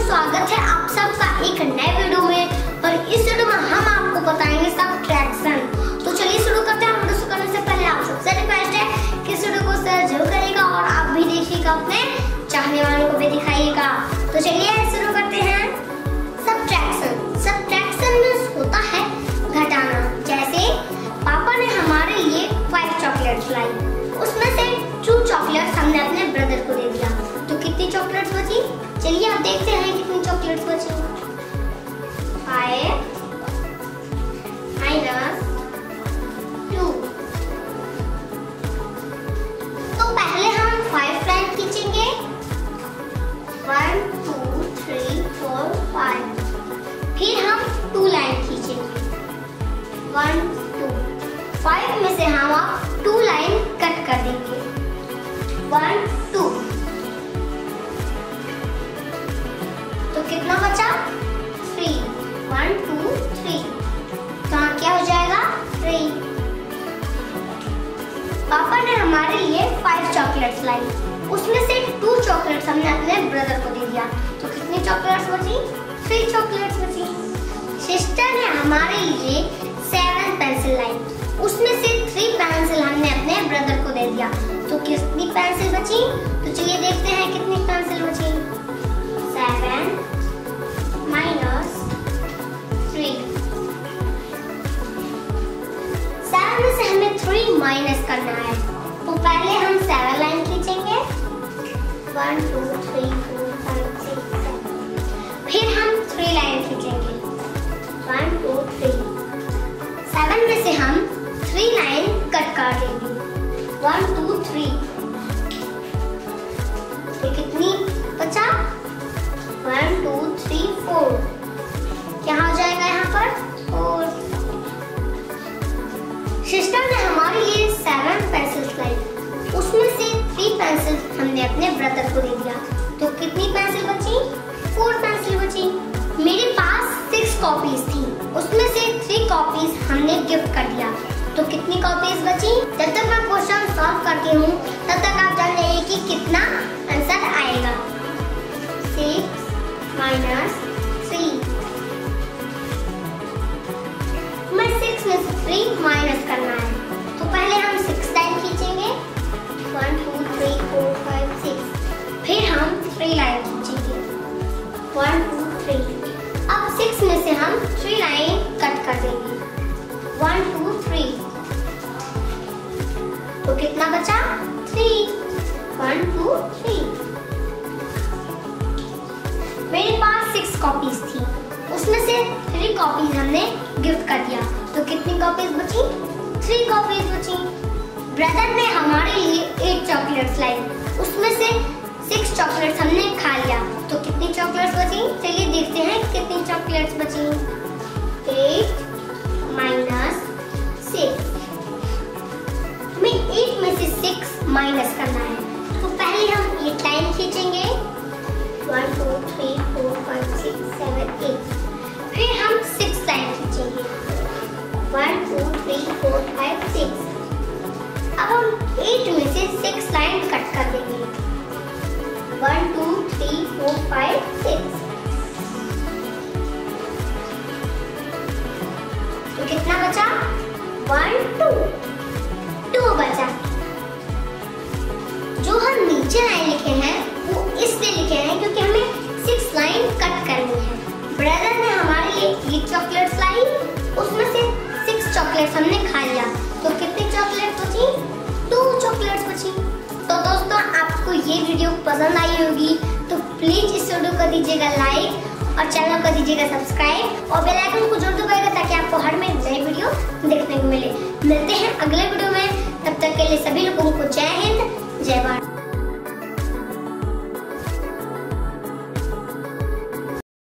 स्वागत है आप सबका एक नए वीडियो में। और इस वीडियो में हम आपको बताएंगे सब्ट्रैक्शन। तो चलिए शुरू करते हैं। वीडियो शुरू करने से पहले आप सबसे रिक्वेस्ट है कि इस वीडियो को शेयर जरूर करिएगा और आप भी देखिएगा, अपने चाहने वालों को भी दिखाइएगा। तो चलिए शुरू करते हैं। सब्ट्रैक्शन में होता है घटाना। जैसे पापा ने हमारे लिए 5 चॉकलेट्स लाई, उसमें से 2 चॉकलेट्स हमने अपने ब्रदर को दे दिया, तो कितनी चॉकलेट्स बची? चलिए आप देखते हैं कितनी चॉकलेट्स बची। 5 माइनस 2। तो पहले हम 5 लाइन खींचेंगे। 1 2 3 4 5। फिर हम 2 लाइन खींचेंगे। 1 2। 5 में से हम आप 2 लाइन कट कर देंगे। 1 2। तो कितना बचा? 3। 1 2 3। तो यहाँ क्या हो जाएगा? 3। पापा ने हमारे लिए 5 चॉकलेट्स लाई, उसमें से 2 चॉकलेट्स हमने अपने ब्रदर को दे दिया, तो कितनी चॉकलेट्स बची? 3 चॉकलेट्स बची। सिस्टर ने हमारे लिए 7 पेंसिल लाई, उसमें से 3 पेंसिल हमने अपने ब्रदर को दे दिया, तो कितनी पेंसिल बची? तो चलिए देखते हैं कितनी पेंसिल बची। 7 माइनस 3। 7 में से हमें 3 माइनस करना है, तो पहले हम 7 लाइन खींचेंगे। 1 2 3 4 5 6 7। फिर हम 3 लाइन खींचेंगे। 1 2 3। 7 में से हम 3 लाइन कट कर देंगे। 1 2 3। ये कितनी बचा? 1 2 3 4। क्या हो जाएगा यहाँ पर? 4। सिस्टर ने हमारे लिए 7 पेंसिल्स लाई, उसमें से 3 पेंसिल हमने अपने ब्रदर को दे दिया, तो कितनी पेंसिल बची? 4 पेंसिल बची। मेरे पास 6 कॉपीज थी, उसमें से 3 कॉपीज हमने गिफ्ट कर दिया, तो कितनी कॉपीज बची? जब तक मैं क्वेश्चन सॉल्व करती हूँ तब तक आप जान जाइए कि कितना आंसर आएगा। 6 माइनस 3। मैं 6 में से 3 माइनस करना है, तो पहले हम 6 लाइन खींचेंगे। 1 2 3 4 5 6। फिर हम 3 लाइन खींचेंगे। 1 2 3। अब 6 में से हम 3 लाइन कट कर देंगे। 1 2 3। तो कितना बचा? 3। 1 2 3। मेरे पास 6 कॉपीज थी, उसमें से 3 कॉपीज हमने गिफ्ट कर दिया, तो कितनी कॉपीज बची? 3 कॉपीज बची। ब्रदर ने हमारे लिए 8 चॉकलेट्स लाई, उसमें से 6 चॉकलेट्स हमने खा लिया, तो कितनी चॉकलेट्स बची? चलिए देखते हैं कितनी चॉकलेट्स बची। 8 माइनस 6। हमें 8 में से 6 माइनस करना है, तो पहले हम 8 लाइन खींचेंगे। 1 2 3 4 5 6 7 8। फिर हम 6 लाइन खींचेंगे। 1 2 3 4 5 6। अब हम 8 में से 6 लाइन कट कर देंगे। 1 2 3 4 5 6। तो कितना बचा? 1 2 2 बचा। जो हम नीचे लाइन लिखे हैं वो इसलिए लिखे हैं क्योंकि हमें 6 लाइन कट करनी है। ब्रदर ने हमारे लिए 8 चॉकलेट्स लाई, उसमें से 6 चॉकलेट्स हमने खा लिया, तो कितनी चॉकलेट्स बची? 2 चॉकलेट्स बची। तो दोस्तों आपको ये वीडियो पसंद आई होगी, तो प्लीज इस वीडियो को दीजिएगा लाइक और चैनल को दीजिएगा सब्सक्राइब और बेल आइकन को जरूर दबाइएगा ताकि आपको हर में नई वीडियो देखने को मिले। मिलते हैं अगले वीडियो में, तब तक के लिए सभी लोग